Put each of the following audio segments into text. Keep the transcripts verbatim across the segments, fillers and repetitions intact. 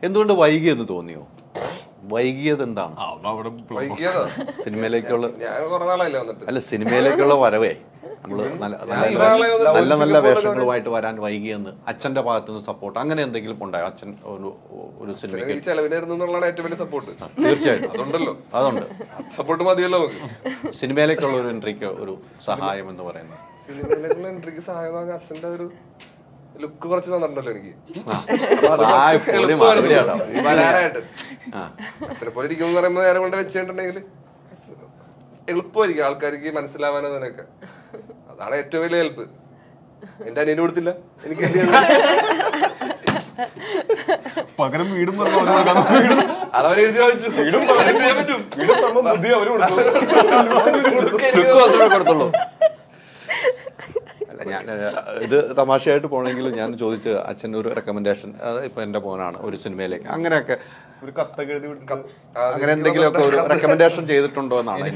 എന്തുകൊണ്ട് വൈകിയെന്ന് തോന്നിയോ? വൈകിയത് എന്താണ്? സിനിമയിലേക്കുള്ള അല്ല സിനിമയിലേക്കുള്ള വരവേ നമ്മള് നല്ല നല്ല വേഷങ്ങളുമായിട്ട് വരാൻ വൈകിയെന്ന് അച്ഛന്റെ ഭാഗത്തുനിന്ന് സപ്പോർട്ട് അങ്ങനെ എന്തെങ്കിലും ഉണ്ടായോ? അച്ഛൻ ഒരു ഒരു സിനിമയ്ക്ക് തീർച്ചയായിട്ടും അതുണ്ട്. സപ്പോർട്ട് മതിയല്ലോ. സിനിമയിലേക്കുള്ള ഒരു എൻട്രിക്ക് ഒരു സഹായം എന്ന് പറയുന്നത് സിനിമയിലേക്കുള്ള എൻട്രിക്ക് സഹായം അച്ഛന്റെ ഒരു ലുക്ക് കുറച്ച് തന്നിട്ടുണ്ടല്ലോ എനിക്ക് വരാനായിട്ട്. അച്ഛനെ പോലെ ഇരിക്കും പറയുമ്പോ നേരം കൊണ്ട് വെച്ചിട്ടുണ്ടെങ്കിൽ എളുപ്പമായിരിക്കും ആൾക്കാർക്ക് മനസ്സിലാവാനോ അതിനൊക്കെ. അതാണ് ഏറ്റവും വലിയ ഹെൽപ്പ്. എന്റെ അനിയന് കൊടുത്തില്ല, എനിക്ക് പകരം വീടും അതവരെ എഴുതി വാങ്ങിച്ചു. കൊടുത്തുള്ളൂ. അല്ല ഞാൻ ഇത് തമാശയായിട്ട് പോകണമെങ്കിൽ ഞാൻ ചോദിച്ചത് അച്ഛൻ ഒരു റെക്കമെൻഡേഷൻ, ഇപ്പൊ എന്റെ മോനാണ് ഒരു സിനിമയിലേക്ക് അങ്ങനെയൊക്കെ ഒരു കത്തൊക്കെ എഴുതി അങ്ങനെ എന്തെങ്കിലുമൊക്കെ ഒരു റെക്കമെൻഡേഷൻ ചെയ്തിട്ടുണ്ടോ എന്നാണ്.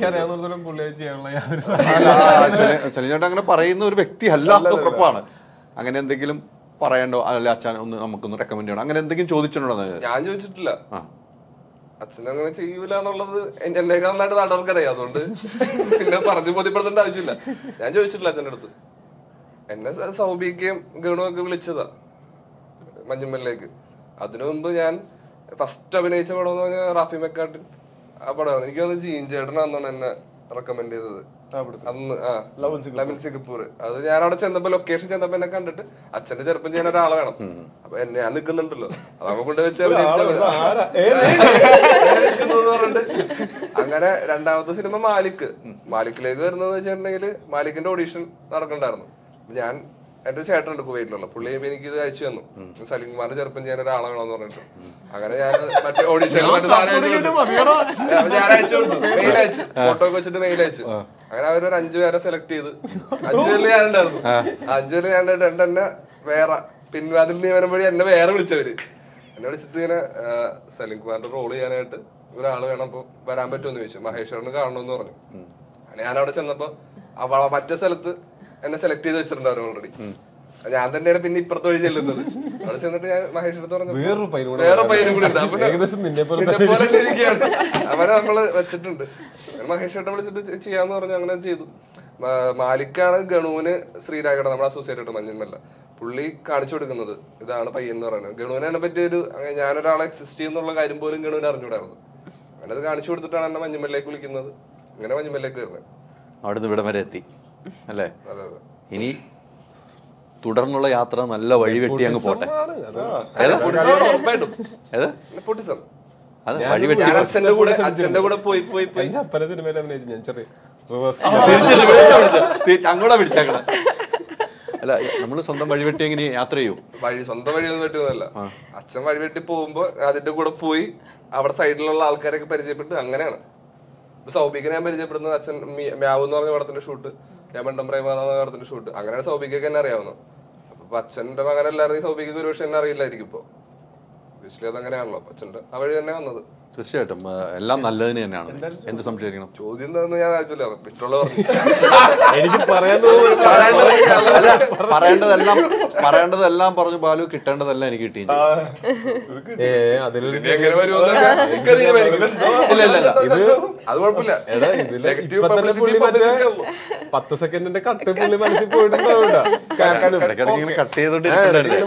ശനിചേട്ടൻ അങ്ങനെ പറയുന്ന ഒരു വ്യക്തി അല്ല, ഉറപ്പാണ്. അങ്ങനെ എന്തെങ്കിലും പറയണ്ടോ അല്ലെ അച്ഛൻ ഒന്ന് നമുക്കൊന്ന് റെക്കമെൻഡ് ചെയ്യണം അങ്ങനെ എന്തെങ്കിലും ചോദിച്ചിട്ടുണ്ടോ? ഞാൻ ചോദിച്ചിട്ടില്ല. അച്ഛനങ്ങനെ ചെയ്യൂല എന്നുള്ളത് എന്റെ എന്നേക്കാൾ നന്നായിട്ട് നാട്ടുകാർക്കറിയാം. അതുകൊണ്ട് പിന്നെ പറഞ്ഞു ബോധ്യപ്പെടുത്തേണ്ട ആവശ്യമില്ല. ഞാൻ ചോദിച്ചിട്ടില്ല അച്ഛൻ്റെ അടുത്ത്. എന്നെ സൗബിക്കുകയും ഗണുവൊക്കെ വിളിച്ചതാ മഞ്ഞുമ്മലിലേക്ക്. അതിനു മുമ്പ് ഞാൻ ഫസ്റ്റ് അഭിനയിച്ച പടം എന്ന് പറഞ്ഞാൽ റാഫി മെക്കാട്ടിൻ ആ പടമാണ്. എനിക്ക് തോന്നുന്നു ജീൻ ചേട്ടനാണെന്നാണ് എന്നെ റെക്കമെൻഡ് ചെയ്തത് അന്ന്. ആ ലെമൻ സിംഗപ്പൂർ. അത് ഞാൻ അവിടെ ചെന്നപ്പോ ലൊക്കേഷൻ ചെന്നപ്പോ എന്നെ കണ്ടിട്ട് അച്ഛന്റെ ചെറുപ്പം ചെയ്യാൻ ഒരാളെ വേണം. അപ്പൊ എന്നെ ഞാൻ നിൽക്കുന്നുണ്ടല്ലോ അതാകുമ്പോ കൊണ്ട് വെച്ച് പറഞ്ഞിട്ട് അങ്ങനെ രണ്ടാമത്തെ സിനിമ മാലിക്. മാലിക്കിലേക്ക് വരുന്നത് വെച്ചിട്ടുണ്ടെങ്കിൽ മാലിക്കിന്റെ ഓഡീഷൻ നടക്കണ്ടായിരുന്നു. ഞാൻ എന്റെ ചേട്ടനുണ്ട് കുവൈറ്റിലുള്ള പുള്ളി എനിക്ക് ഇത് അയച്ചു തന്നു. സലീം കുമാറിന്റെ ചെറുപ്പം ചെയ്യാൻ ഒരാളെ വേണമെന്ന് പറഞ്ഞിട്ട് അങ്ങനെ ഞാൻ മറ്റേ ഓഡീഷനിൽ മറ്റേ സാധനം ഞാൻ അയച്ചു കൊടുത്തു. മെയിൽ അയച്ചു, ഫോട്ടോ ഒക്കെ വെച്ചിട്ട് മെയിൽ അയച്ചു. അങ്ങനെ അവരൊരു അഞ്ചു പേരെ സെലക്ട് ചെയ്ത് അഞ്ചുപേരിൽ ഞാൻ ഉണ്ടായിരുന്നു. അഞ്ചുപേരിൽ ഞാൻ ഉണ്ടായിട്ട് എന്നെ വേറെ പിൻവാതിൽ നിയമനം വഴി എന്നെ വേറെ വിളിച്ചവര് എന്നെ വിളിച്ചിട്ട് ഇങ്ങനെ സലീം കുമാറിന്റെ റോൾ ചെയ്യാനായിട്ട് ഒരാള് വേണം, അപ്പൊ വരാൻ പറ്റുമെന്ന് ചോദിച്ചു. മഹേശ്വറിന് കാണണമെന്ന് പറഞ്ഞു. ഞാൻ അവിടെ ചെന്നപ്പോ അവ മറ്റേ സ്ഥലത്ത് എന്നെ സെലക്ട് ചെയ്ത് വെച്ചിട്ടുണ്ടായിരുന്നു ഓൾറെഡി. ഞാൻ തന്നെയാണ് പിന്നെ ഇപ്പുറത്ത് വഴി ചെല്ലുന്നത്. അവിടെ ചെന്നിട്ട് ഞാൻ മഹേഷിനടുത്ത് പറഞ്ഞു വേറെ പയ്യനും കൂടി ഉണ്ട് അവനെ നമ്മള് വെച്ചിട്ടുണ്ട്. മഹേഷേട്ടൻ വിളിച്ചിട്ട് ചെയ്യാന്ന് പറഞ്ഞു. അങ്ങനെ ചെയ്തു. മാലിക്കാണ് ഗണുവിന് ശ്രീരാഗയുടെ നമ്മുടെ അസോസിയേറ്റ് മഞ്ഞന്മല്ല പുള്ളി കാണിച്ചു കൊടുക്കുന്നത്. ഇതാണ് പയ്യൻ എന്ന് പറയുന്നത്. ഗണുവിനെ പറ്റി ഒരു ഞാനൊരാളെ എക്സിസ്റ്റ് ചെയ്യുന്നുള്ള കാര്യം പോലും ഗണുവിന് അറിഞ്ഞൂടായിരുന്നു. അങ്ങനെ അത് കാണിച്ചു കൊടുത്തിട്ടാണ് എന്നെ മഞ്ഞുമല്ലേക്ക് വിളിക്കുന്നത്. അങ്ങനെ മഞ്ഞുമല്ലേക്ക് വരുന്നത്. അവിടെ നിന്ന് ഇവിടം വരെ എത്തി അല്ലേ? ഇനി തുടർന്നുള്ള യാത്ര നല്ല വഴിവെട്ടി അങ്ങ് പോട്ടെ. അച്ഛന്റെ കൂടെ അച്ഛന്റെ കൂടെ പോയി പോയി പോയി അങ്ങോട്ടാ പിടിച്ചേക്കണം. അല്ല നമ്മള് സ്വന്തം വഴിവെട്ടി എങ്ങനെ യാത്ര ചെയ്യും? വഴി സ്വന്തം വഴിയൊന്നും വെട്ടുന്നതല്ല. അച്ഛൻ വഴിവെട്ടി പോകുമ്പോ അതിന്റെ കൂടെ പോയി അവിടെ സൈഡിലുള്ള ആൾക്കാരൊക്കെ പരിചയപ്പെട്ട് അങ്ങനെയാണ്. സൗബിക്ക് ഞാൻ പരിചയപ്പെടുന്നത് അച്ഛൻ മ്യാവ് എന്ന് പറഞ്ഞ പടത്തിന്റെ ഷൂട്ട്, ഞാൻ മണ്ടം പ്രേമ എന്ന പടത്തിന്റെ ഷൂട്ട്. അങ്ങനെയാണ് സൗബിക്കൊക്കെ എന്നെ അറിയാവുന്നത്. അപ്പൊ അച്ഛന്റെ മകനല്ലായിരുന്നു സൗബിക്ക് ഒരുപക്ഷെ എന്നെ അറിയില്ലായിരിക്കും. ഇപ്പൊ ഒബിയസ്ലി അതങ്ങനെയാണല്ലോ അച്ഛന്റെ ആ വഴി തന്നെ വന്നത്. തീർച്ചയായിട്ടും എല്ലാം നല്ലതിന് തന്നെയാണ്. എന്ത് സംശയിക്കണം? ചോദ്യം എന്താണെന്ന് ഞാൻ ആയിട്ടില്ല. മറ്റുള്ള എനിക്ക് പറയാൻ പറയേണ്ടതെല്ലാം പറയേണ്ടതെല്ലാം പറഞ്ഞു ബാലു, കിട്ടേണ്ടതെല്ലാം എനിക്ക് കിട്ടി. അത് കുഴപ്പമില്ല. പത്ത് സെക്കൻഡിന്റെ കട്ട് പുള്ളി മനസ്സിൽ പോയിട്ടുണ്ടാവില്ല. കട്ട് ചെയ്തോണ്ട്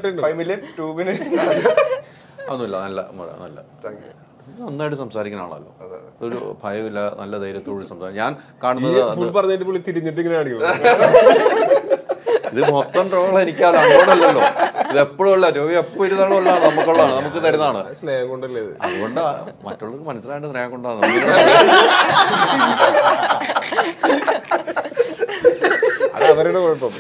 ഒന്നുമില്ല. നല്ല നല്ല നന്നായിട്ട് സംസാരിക്കുന്ന ആളല്ലോ. ഒരു ഭയമില്ല, നല്ല ധൈര്യത്തോട് സംസാരിക്കും. ഞാൻ കാണുന്നത് പറഞ്ഞിട്ട് പുള്ളി തിരിഞ്ഞിട്ട് ഇങ്ങനെ കാണിക്കും. ഇത് മൊത്തം ട്രോൾ എനിക്കത് അങ്ങോട്ടല്ലോ. ഇത് എപ്പോഴും ഉള്ള രോഗി എപ്പോ ഇരുന്നാലും ഉള്ള നമുക്കുള്ളതാണ്, നമുക്ക് തരുന്നതാണ്. സ്നേഹം കൊണ്ടല്ലേ? അതുകൊണ്ടാ മറ്റുള്ളവർക്ക് മനസ്സിലായിട്ട് സ്നേഹം കൊണ്ടാണ്. അത് അവരുടെ കുഴപ്പം.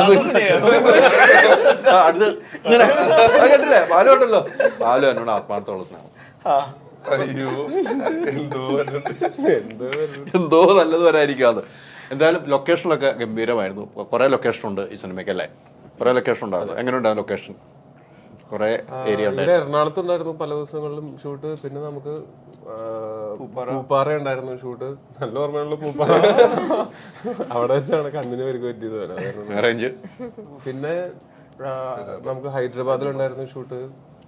അത് ഇങ്ങനെ കേട്ടില്ലേ? പാലു ഉണ്ടല്ലോ, പാലു എന്നോട് ആത്മാർത്ഥമുള്ള സ്നേഹം. അയ്യോ എന്തോ എന്തോ എന്തോ നല്ലത് വരായിരിക്കും. അത് എന്തായാലും ലൊക്കേഷനിലൊക്കെ ഗംഭീരമായിരുന്നു. കുറെ ലൊക്കേഷൻ ഉണ്ട് ഈ സിനിമയ്ക്ക് അല്ലേ? കുറെ ലൊക്കേഷൻ ഉണ്ടായിരുന്നു. എങ്ങനെ ഉണ്ടായിരുന്നു ലൊക്കേഷൻ? കുറെ ഏരിയ ഉണ്ട്. എറണാകുളത്ത് ഉണ്ടായിരുന്നു പല ദിവസങ്ങളിലും ഷൂട്ട്. പിന്നെ നമുക്ക് പൂപ്പാറ ഉണ്ടായിരുന്നു ഷൂട്ട്. നല്ല ഓർമ്മയുള്ള പൂപ്പാറ. അവിടെ വെച്ചാണ് കണ്ണിന് പരിക്ക് പറ്റിയത്. റേഞ്ച്. പിന്നെ നമുക്ക് ഹൈദരാബാദിലുണ്ടായിരുന്നു ഷൂട്ട്.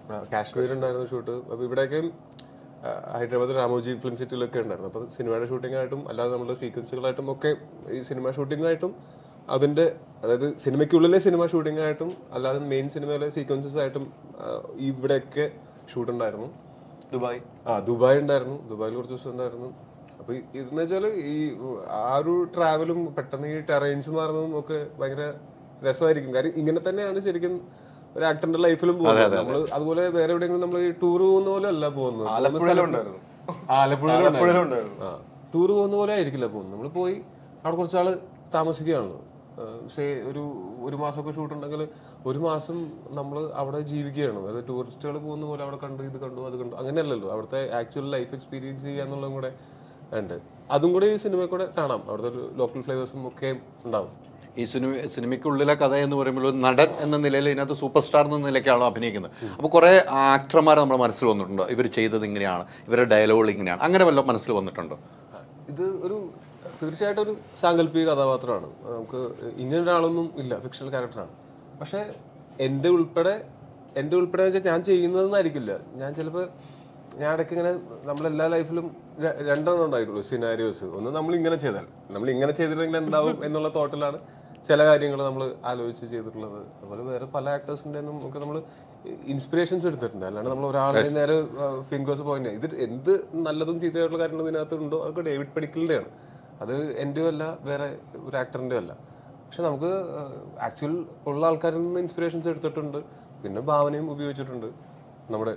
കാശ്മീർ ഉണ്ടായിരുന്നു ഷൂട്ട്. അപ്പോൾ ഇവിടെയൊക്കെ ഹൈദരാബാദ് രാമോജി ഫിലിം സിറ്റിയിലൊക്കെ ഉണ്ടായിരുന്നു. അപ്പോൾ സിനിമയുടെ ഷൂട്ടിങ്ങായിട്ടും അല്ലാതെ നമ്മുടെ സീക്വൻസുകളായിട്ടും ഒക്കെ ഈ സിനിമ ഷൂട്ടിങ്ങായിട്ടും അതിൻ്റെ അതായത് സിനിമയ്ക്കുള്ളിലെ സിനിമ ഷൂട്ടിങ്ങായിട്ടും അല്ലാതെ മെയിൻ സിനിമയിലെ സീക്വൻസസ് ആയിട്ടും ഇവിടെയൊക്കെ ഷൂട്ട് ഉണ്ടായിരുന്നു. ദുബായ് ആ ദുബായ് ഉണ്ടായിരുന്നു. ദുബായിൽ കുറച്ച് ദിവസം ഉണ്ടായിരുന്നു. അപ്പോൾ ഇതെന്ന് വെച്ചാൽ ഈ ആ ഒരു ട്രാവലും പെട്ടെന്ന് ഈ ടെറൈൻസ് മാറുന്നതും ഒക്കെ ഭയങ്കര രസമായിരിക്കും. കാര്യം ഇങ്ങനെ തന്നെയാണ് ശരിക്കും ഒരു ആക്ടറിന്റെ ലൈഫിലും പോകുന്നത്. നമ്മള് അതുപോലെ വേറെ എവിടെയെങ്കിലും നമ്മൾ ഈ ടൂർ പോകുന്ന പോലെ അല്ല പോകുന്നത്. ആലപ്പുഴയിലുണ്ടായിരുന്നു. ആലപ്പുഴയിലുണ്ടായിരുന്നു. ആ ടൂർ പോകുന്ന പോലെ ആയിരിക്കില്ല പോകുന്നത്. നമ്മൾ പോയി അവിടെ കുറച്ചാള് താമസിക്കുകയാണല്ലോ. പക്ഷേ ഒരു ഒരു മാസമൊക്കെ ഷൂട്ട് ഉണ്ടെങ്കിൽ ഒരു മാസം നമ്മൾ അവിടെ ജീവിക്കുകയാണ്. അതായത് ടൂറിസ്റ്റുകൾ പോകുന്ന പോലെ അവിടെ കണ്ടു ഇത് കണ്ടു അത് കണ്ടു അങ്ങനെയല്ലല്ലോ. അവിടുത്തെ ആക്ച്വൽ ലൈഫ് എക്സ്പീരിയൻസ് ചെയ്യാന്നുള്ളതും കൂടെ ഉണ്ട്. അതും കൂടെ ഈ സിനിമയിൽ കൂടെ കാണാം. അവിടുത്തെ ഒരു ലോക്കൽ ഫ്ലേവേഴ്സും ഒക്കെ ഉണ്ടാവും. ഈ സിനിമ സിനിമയ്ക്കുള്ളിലെ കഥ എന്ന് പറയുമ്പോൾ ഒരു നടൻ എന്ന നിലയിൽ ഇതിനകത്ത് സൂപ്പർ സ്റ്റാർ എന്ന നിലയ്ക്കാണോ അഭിനയിക്കുന്നത്. അപ്പോൾ കുറേ ആക്ടർമാർ നമ്മുടെ മനസ്സിൽ വന്നിട്ടുണ്ടോ? ഇവർ ചെയ്തത് ഇങ്ങനെയാണ്, ഇവരുടെ ഡയലോഗുകൾ ഇങ്ങനെയാണ്, അങ്ങനെ വല്ല മനസ്സിൽ വന്നിട്ടുണ്ടോ? ഇത് ഒരു തീർച്ചയായിട്ടും ഒരു സാങ്കല്പിക കഥാപാത്രമാണ്. നമുക്ക് ഇങ്ങനെ ഒരാളൊന്നും ഇല്ല, ഫിക്ഷണൽ ക്യാരക്ടറാണ്. പക്ഷെ എൻ്റെ ഉൾപ്പെടെ എൻ്റെ ഉൾപ്പെടെ വെച്ചാൽ ഞാൻ ചെയ്യുന്നതെന്നായിരിക്കില്ല. ഞാൻ ചിലപ്പോൾ ഞാൻ ഇടയ്ക്ക് ഇങ്ങനെ നമ്മളെല്ലാ ലൈഫിലും രണ്ടെണ്ണം ഉണ്ടായിട്ടുള്ളൂ സിനാരിയോസ്. ഒന്ന് നമ്മൾ ഇങ്ങനെ ചെയ്താൽ നമ്മൾ ഇങ്ങനെ ചെയ്തിട്ടുണ്ടെങ്കിൽ എന്താവും എന്നുള്ള തോട്ടിലാണ് ചില കാര്യങ്ങൾ നമ്മൾ ആലോചിച്ച് ചെയ്തിട്ടുള്ളത്. അതുപോലെ വേറെ പല ആക്ടേഴ്സിൻ്റെ ഒന്നും ഒക്കെ നമ്മൾ ഇൻസ്പിറേഷൻസ് എടുത്തിട്ടുണ്ട്. അല്ലാണ്ട് നമ്മൾ ഒരാളെ നേരെ ഫിംഗേഴ്സ് പോയിന്റ് ഇത് എന്ത് നല്ലതും ചീത്തയായിട്ടുള്ള കാര്യങ്ങൾ ഇതിനകത്ത് ഉണ്ടോ അതൊക്കെ ഡേവിഡ് പടിക്കലിൻ്റെയാണ്. അത് എൻ്റെയും അല്ല വേറെ ഒരു ആക്ടറിൻ്റെയും അല്ല. പക്ഷെ നമുക്ക് ആക്ച്വൽ ഉള്ള ആൾക്കാരിൽ നിന്ന് ഇൻസ്പിറേഷൻസ് എടുത്തിട്ടുണ്ട്. പിന്നെ ഭാവനയും ഉപയോഗിച്ചിട്ടുണ്ട്. നമ്മുടെ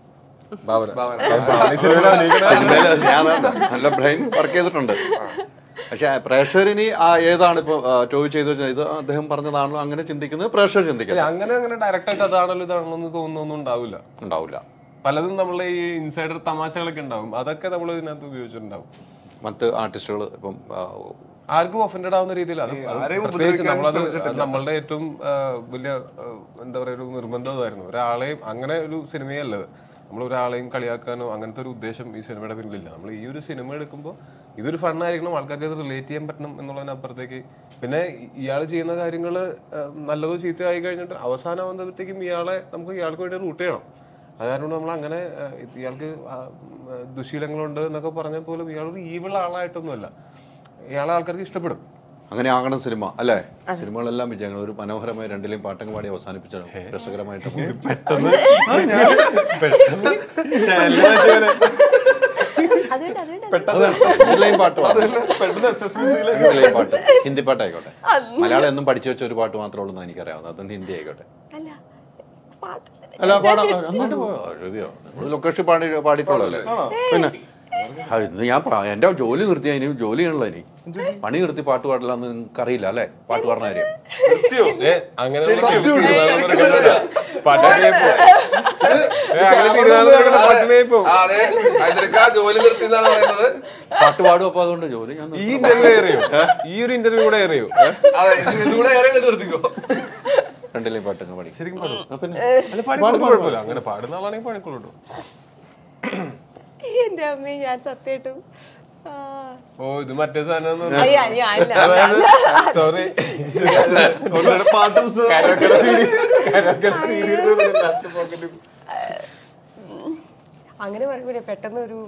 ഭാവന സിനിമയിൽ ഞാൻ നല്ല ബ്രെയിൻ വർക്ക് ചെയ്തിട്ടുണ്ട്. പക്ഷെ പ്രേക്ഷകരിനി ഏതാണ് ഇപ്പൊ ടോയ് ചെയ്തു ഇത് അദ്ദേഹം പറഞ്ഞതാണല്ലോ അങ്ങനെ ചിന്തിക്കുന്നത് പ്രേക്ഷകർ ചിന്തിക്കില്ല. അങ്ങനെ അങ്ങനെ ഡയറക്റ്റായിട്ട് അതാണല്ലോ ഇതാണല്ലോ എന്ന് തോന്നുന്നൊന്നും ഉണ്ടാവില്ല ഉണ്ടാവില്ല പലതും നമ്മളെ ഈ ഇൻസൈഡർ തമാശകളൊക്കെ ഉണ്ടാവും. അതൊക്കെ നമ്മൾ ഇതിനകത്ത് ഉപയോഗിച്ചിട്ടുണ്ടാവും. മറ്റ് ആർട്ടിസ്റ്റുകൾ ഇപ്പം ആർക്കും ഒഫൻഡഡ് ആവുന്ന രീതിയിൽ അത് നമ്മളത് നമ്മളുടെ ഏറ്റവും വലിയ എന്താ പറയുക ഒരു നിർബന്ധമായിരുന്നു. ഒരാളെയും അങ്ങനെ ഒരു സിനിമയല്ലത്. നമ്മൾ ഒരാളെയും കളിയാക്കാനോ അങ്ങനത്തെ ഒരു ഉദ്ദേശം ഈ സിനിമയുടെ പിന്നിലില്ല. നമ്മൾ ഈ ഒരു സിനിമ എടുക്കുമ്പോൾ ഇതൊരു ഫണ്ണായിരിക്കണം, ആൾക്കാർക്ക് അത് റിലേറ്റ് ചെയ്യാൻ പറ്റണം എന്നുള്ളതിനപ്പുറത്തേക്ക് പിന്നെ ഇയാൾ ചെയ്യുന്ന കാര്യങ്ങൾ നല്ലതോ ചീത്തയോ ആയി കഴിഞ്ഞിട്ട് അവസാനം ആകുമ്പോഴത്തേക്കും ഇയാളെ നമുക്ക് ഇയാൾക്ക് വേണ്ടി റൂട്ട് ചെയ്യണം. അത് കാരണം നമ്മൾ അങ്ങനെ ഇയാൾക്ക് ദുശീലങ്ങളുണ്ട് എന്നൊക്കെ പറഞ്ഞാൽ പോലും ഇയാളൊരു ഈവിൾ ആളായിട്ടൊന്നുമല്ല. ഇയാളെ ആൾക്കാർക്ക് ഇഷ്ടപ്പെടും. അങ്ങനെ ആകണം സിനിമ അല്ലേ? സിനിമകളെല്ലാം വിജയങ്ങൾ. ഒരു മനോഹരമായ രണ്ടിലെയും പാട്ടങ്ങ് പാടി അവസാനിപ്പിച്ചാണ് രസകരമായിട്ട് പെട്ടെന്ന് പാട്ട് ഹിന്ദി പാട്ടായിക്കോട്ടെ. മലയാളം എന്നും പഠിച്ചു വെച്ച ഒരു പാട്ട് മാത്രമേ ഉള്ളൂ എനിക്കറിയാവുന്നത്. അതുകൊണ്ട് ഹിന്ദി ആയിക്കോട്ടെ. അല്ല പാടാ രവിയോ ലൊക്കേഷൻ പാടി പാടിയിട്ടുള്ളല്ലേ? പിന്നെ ഞാൻ എന്റെ ജോലി നിർത്തിയാ ഇനി ജോലി ചെയ്യണല്ലോ. ഇനി പണി നിർത്തി പാട്ട് പാടില്ല എന്ന് നിങ്ങൾക്ക് അറിയില്ല അല്ലെ? പാട്ട് പാടുന്ന കാര്യം പാട്ട് പാടും. അപ്പൊ അതുകൊണ്ട് ജോലി ഞാൻ ഈ ഇന്റർവ്യൂ അറിയോ? ഈ ഒരു ഇന്റർവ്യൂ കൂടെ അറിയോ? രണ്ടിലെയും പാട്ടങ്ങ് പാടി ശരിക്കും പാടും. അങ്ങനെ പാടുന്ന ആളാണെങ്കിൽ പാടിക്കൊള്ളൂ. എന്റെ അമ്മേ ഞാൻ സത്യായിട്ടും ഓ ഇത് മറ്റേ സാധനം സോറി അങ്ങനെ പറയുമ്പോ പെട്ടെന്ന് ഒരു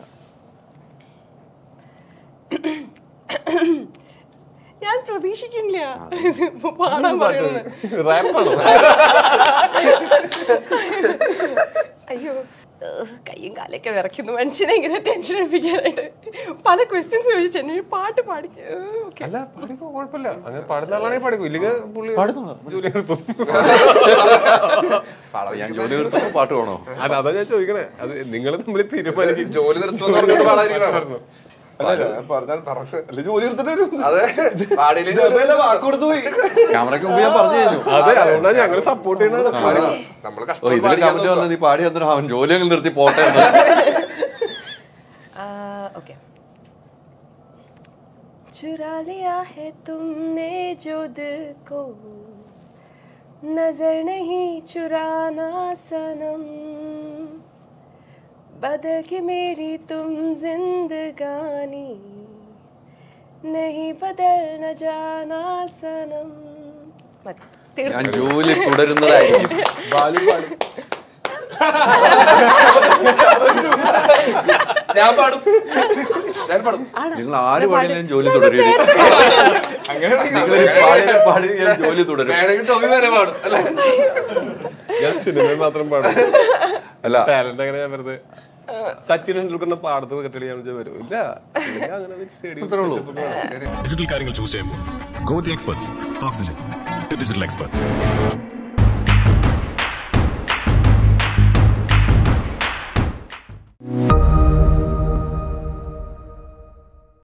ഞാൻ പ്രതീക്ഷിക്കില്ല പാടാൻ പറയുന്നത്. അയ്യോ കയ്യും കാലൊക്കെ വിറയ്ക്കുന്നു മനുഷ്യനെ ഇങ്ങനെ ടെൻഷൻ എടുപ്പിക്കാനായിട്ട്. പല ക്വസ്റ്റ്യൻസ് ചോദിച്ചു എന്നെ പാട്ട് പാടിക്കും. അല്ല പാടിക്കോ കുഴപ്പമില്ല. അങ്ങനെ പാടുന്ന ആളാണെങ്കിൽ പാടിക്കും. ഇല്ലെങ്കിൽ പുള്ളി ജോലി നിർത്തും. ഞാൻ ജോലി നിർത്തുമ്പോ പാട്ട് വേണോ? അല്ല അതാ ഞാൻ ചോദിക്കണേ. അത് നിങ്ങൾ നമ്മൾ തീരുമാനിക്കും. ജോലി നിർത്തുന്ന ക്യാമറയ്ക്ക് മുമ്പ് ഞാൻ പറഞ്ഞു കഴിഞ്ഞു. അതെ അതുകൊണ്ടാണ് ഞങ്ങൾ സപ്പോർട്ട് ചെയ്യുന്നത്. ഇതിൽ കമന്റ് വന്നത് നീ പാടി തന്നിട്ട് അവൻ ജോലി അങ്ങ് നിർത്തി പോട്ടെ. ओके चुरा लिया है तुमने जो दिल को नजर नहीं चुराना सनम बदल के मेरी तुम जिंदगानी नहीं बदल न जाना सनम. ഞാൻ ജോലി തുടരുന്നതായിരിക്കും. ഞാൻ പാടും ഞാൻ പാടും നിങ്ങൾ ആര് പാടിയാലും ജോലി തുടരും. പാടി ജോലി തുടരും. വേണമെങ്കിൽ ടോമി വരെ പാടും അല്ലേ? ഞാൻ സിനിമയിൽ മാത്രം പാടും. അല്ല ടാലന്റ് അങ്ങനെ ഞാൻ വെറുതെ സച്ചിൻ ടെണ്ടുൽക്കറിന്റെ പാടത്ത് കെട്ടി ഞാൻ വരും ഇല്ല അങ്ങനെ ഡിജിറ്റൽ കാര്യങ്ങൾ ചൂസ് ചെയ്യുമ്പോൾ go with experts. Oxygen digital expert.